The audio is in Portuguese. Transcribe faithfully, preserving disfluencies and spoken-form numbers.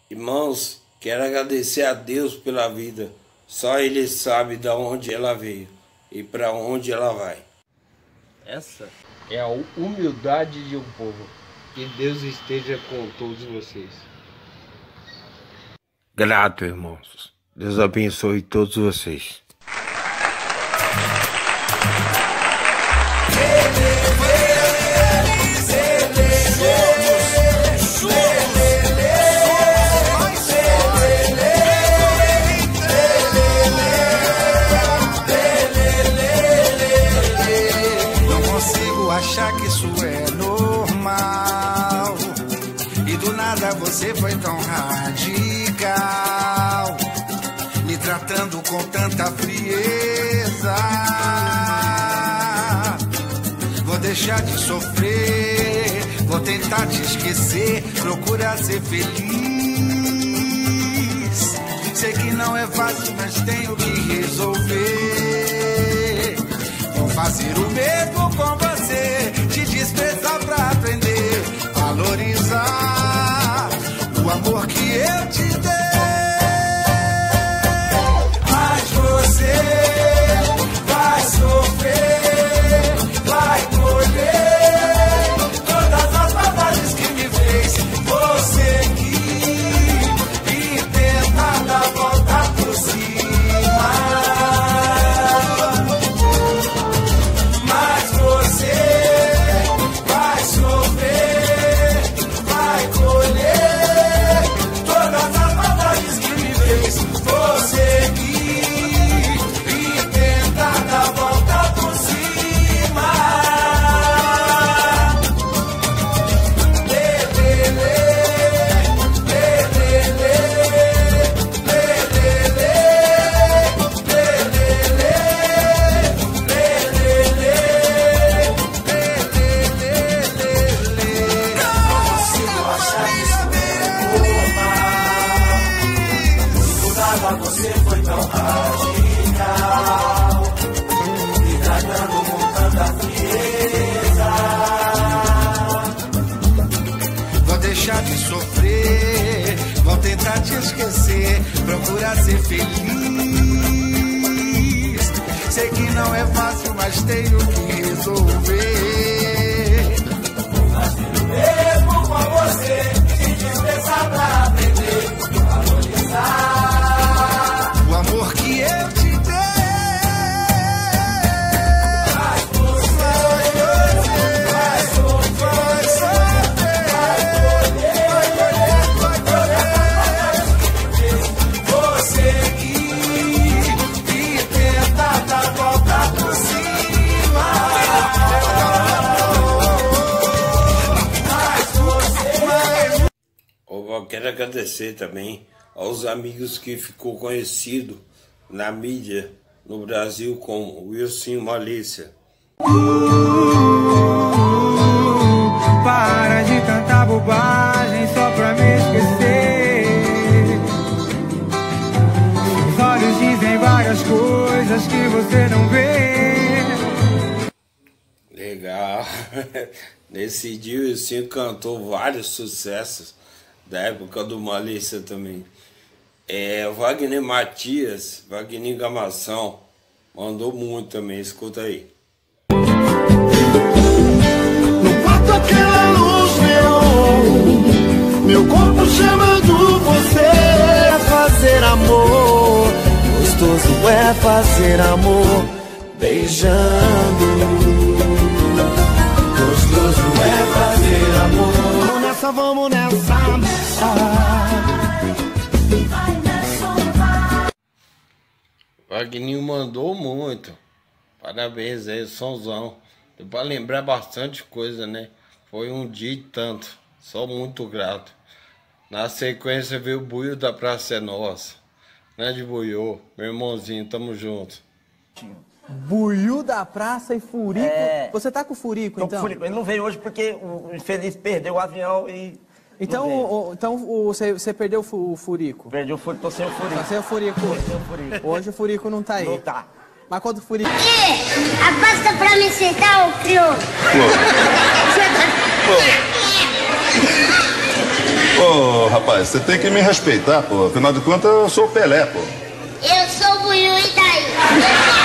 Irmãos, quero agradecer a Deus pela vida. Só Ele sabe de onde ela veio e para onde ela vai. Essa é a humildade de um povo. Que Deus esteja com todos vocês. Grato, irmãos. Deus abençoe todos vocês. Achar que isso é normal e do nada você foi tão radical, me tratando com tanta frieza. Vou deixar de sofrer, vou tentar te esquecer, procurar ser feliz. Sei que não é fácil, mas tenho que resolver. Vou fazer o mesmo com você, te desprezar pra aprender, valorizar o amor que eu te dei. Mas você vai sofrer, vai colher todas as maldades que me fez. Vou seguir e tentar dar a volta por cima. Mas você vai sofrer, vai colher todas as maldades que me fez. Vou seguir e tentar dar a volta por cima. Lê, lê, lê, lê, lê, lê, lê, lê, lê, lê, Você foi tão radical, me tratando com tanta frieza. Vou deixar de sofrer, vou tentar te esquecer, procurar ser feliz. Sei que não é fácil, mas tenho que resolver. Vou fazer o mesmo com você, te desprezar pra aprender, valorizar o amor que eu te dei. Mas você vai sofrer, vai colher, vai colher. Vou seguir e tentar dar a volta por cima. Mas você... Eu quero agradecer também aos amigos que ficou conhecido na mídia no Brasil como Wilson Malícia. Para de cantar bobagem só pra me esquecer. Os olhos dizem várias coisas que você não vê. Legal. Nesse dia o Wilson cantou vários sucessos da época do Malícia também. É, Wagner Matias, Wagner Gamação, mandou muito também, escuta aí. No quarto aquela luz neon, meu corpo chamando você. É fazer amor, gostoso é fazer amor, beijando. Gostoso é fazer amor. Vamos nessa, vamos nessa. Wagner mandou muito. Parabéns aí, somzão. Deu pra lembrar bastante coisa, né? Foi um dia e tanto. Sou muito grato. Na sequência veio o Buiu da Praça é Nossa. Grande Buiu, meu irmãozinho, tamo junto. Buiu da Praça e Furico. É. Você tá com o Furico, Tô então? com Furico. Ele não veio hoje porque o infeliz perdeu o avião e... Então, o, então o, você, você perdeu o, fu- o Furico? Perdi o Furico, tô sem o Furico. Tá sem o Furico hoje? Sem o Furico. Hoje o Furico não tá aí. Não tá. Mas quando o Furico... E abasta pra me sentar, ô crioulo. Ô, rapaz, você tem que me respeitar, pô. Afinal de contas, eu sou o Pelé, pô. Eu sou o Buiú e daí?